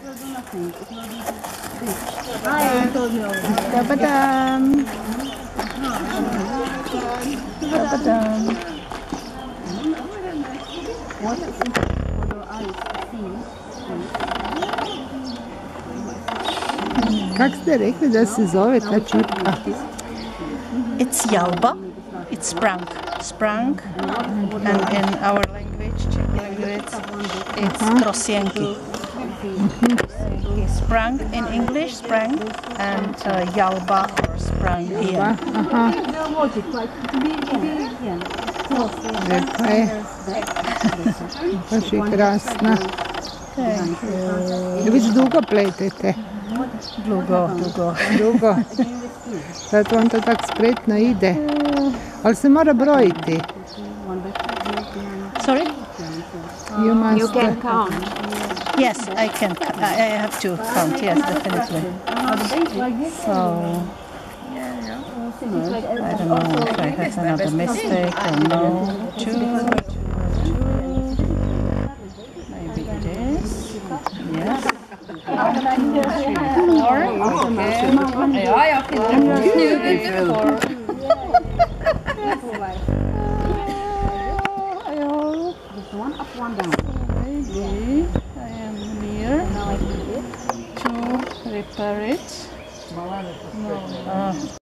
Dabadam. Dabadam. Kak ste rekli da se zove ta čipka? It's Yalba. It's sprang. Sprang. And in our language, Czech language, it's krosienki. Sprang in English, sprang, and Yalba or sprang here. Aha. Lijepa je. Baš je krasna. Već dugo pletete? Dugo. Dugo. Zato vam to tak spretno ide. Ali se mora brojiti. Sorry? You can count. Yes, I can. I have to count. Yes, definitely. So I don't know if I have another mistake or no. Two. Maybe it is. Yes. 4. One up, one down. Maybe I am near to repair it. No.